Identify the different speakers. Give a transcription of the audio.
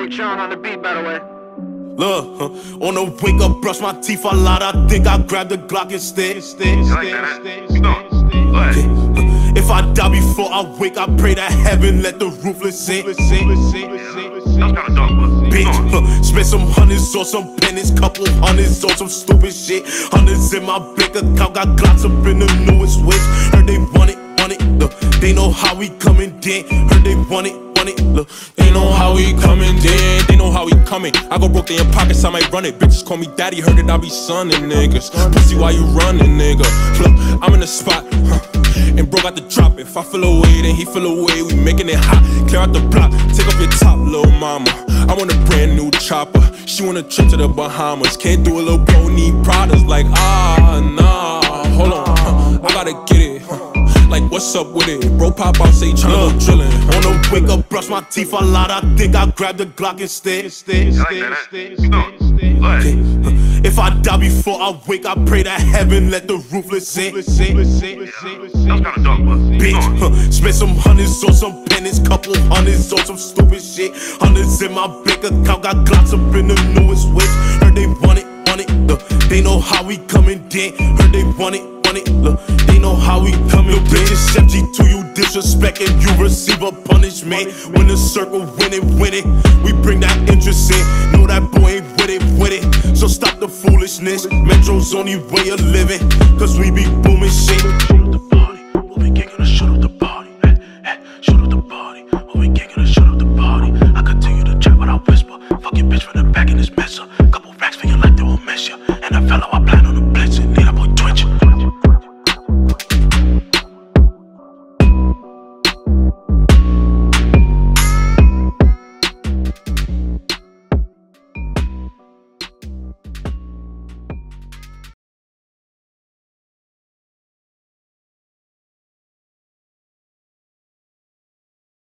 Speaker 1: Big Sean on the beat, by the way.
Speaker 2: Look, on the wake up, brush my teeth a lot. I think I grabbed the Glock instead. If I die before I wake, I pray to heaven, let the ruthless in. Bitch, spent some hundreds on some pennies, couple hundreds on some stupid shit. Hundreds in my bank account, got Glocks up in the newest whips. Heard they want it, look, they know how we coming in. Heard they want it, look,
Speaker 3: they know how we coming in, they know how we coming. I go broke, they in pockets, I might run it. Bitches call me daddy, heard it, I be sonning niggas. Pussy, why you running, nigga? Look, I'm in the spot, and bro got the drop. If I feel away, then he feel away. We making it hot, clear out the block, take off your top, little mama. I want a brand new chopper. She want a trip to the Bahamas. Can't do a little bro, need Pradas. Like, nah, hold on, I gotta get it. Like, what's up with it? Bro pop out, say tryna go drillin'.
Speaker 2: On the wake up, brush my teeth a lot. I think I grabbed the Glock instead. If I die before I wake, I pray to heaven, let the ruthless in. Bitch, spent some hundreds on some pennies, couple hundreds on some stupid shit. Hundreds in my bank account, got Glocks up in the newest whips. Heard they want it, look, they know how we coming in. Heard they want it, look, they know how we coming in. Bitches empty to you, disrespect, and you receive a punishment. When the circle win it, we bring that interest in. Know that boy ain't with it, so stop the foolishness. Metro's only way of living, cause we be booming shit.